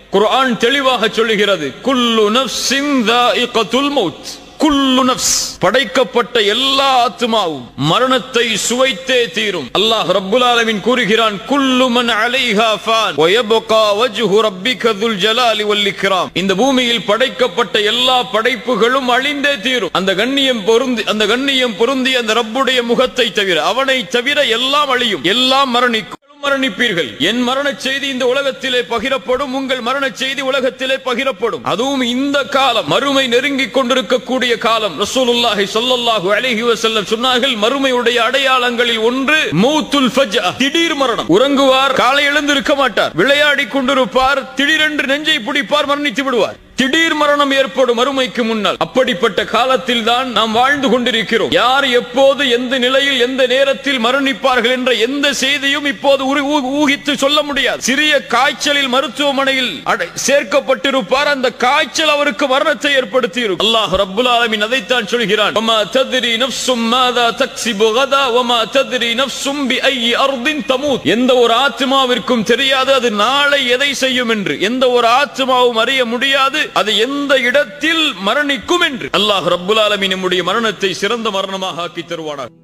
குர்ஆன் தெளிவாக சொல்லுகிறது, குல்லு நஃப்ஸின் ذائقத்துல் மௌத். குல்லு நஃப்ஸ், படைக்கப்பட்ட எல்லா ஆத்மாவும் மரணத்தை சுவைத்தே தீரும். அல்லாஹ் ரப்புல் ஆலமீன் கூறுகிறான், குல்லு மன் அலைஹா ஃபான் வ யப்கா வஜ்ஹு ரப்பிக துல் ஜலாலி வல் இக்ராம். இந்த பூமியில் படைக்கப்பட்ட எல்லா படைப்புகளும் அழிந்தே தீரும். அந்த கண்ணியம் பொருந்தி அந்த ரப்புடைய முகத்தை தவிர, அவனை தவிர எல்லாம் அழியும், எல்லாம் மரணிக்கும். மரணிப்பீர்கள். என் மரண செய்தி இந்த உலகத்திலே பகிரப்படும், உங்கள் மரண செய்தி உலகத்திலே பகிரப்படும். அதுவும் இந்த காலம், மறுமை நெருங்கிக் கொண்டிருக்கக்கூடிய காலம். ரசூலுல்லாஹி ஸல்லல்லாஹு அலைஹி வஸல்லம் சொன்னார்கள், மறுமையுடைய அடையாளங்களில் ஒன்று மௌத்துல் ஃபஜ்அ, திடீர் மரணம். உறங்குவார், காலை எழுந்திருக்க மாட்டார், விளையாடி கொண்டிருப்பார், திடீரென்று நெஞ்சை பிடிப்பார், மரணித்து விடுவார். திடீர் மரணம் ஏற்படும் மறுமைக்கு முன்னால். அப்படிப்பட்ட காலத்தில் தான் நாம் வாழ்ந்து கொண்டிருக்கிறோம். யார் எப்போது எந்த நிலையில் எந்த நேரத்தில் மரணிப்பார்கள் என்ற எந்த செய்தியும் இப்போது ஊகித்து சொல்ல முடியாது. சிறிய காய்ச்சலில் மருத்துவமனையில் சேர்க்கப்பட்டிருப்பார், அந்த காய்ச்சல் அவருக்கு மரணத்தை ஏற்படுத்தி இருக்கும். அல்லாஹ் ரப்புல் ஆலமீன் அதைத்தான் சொல்கிறான், வமா தத்ரி நஃப்ஸும் மாதா தக்ஸிபு கதா வமா தத்ரி நஃப்ஸும் பிஐயி அர்தின் தமூத். எந்த ஒரு ஆத்மாவிற்கும் தெரியாது அது நாளை எதை செய்யும் என்று. எந்த ஒரு ஆத்மாவும் அறிய முடியாது அது எந்த இடத்தில் மரணிக்கும் என்று. அல்லாஹ் ரப்புல் ஆலமீன் நம்முடைய மரணத்தை சிறந்த மரணமாக ஆக்கி தருவானாக.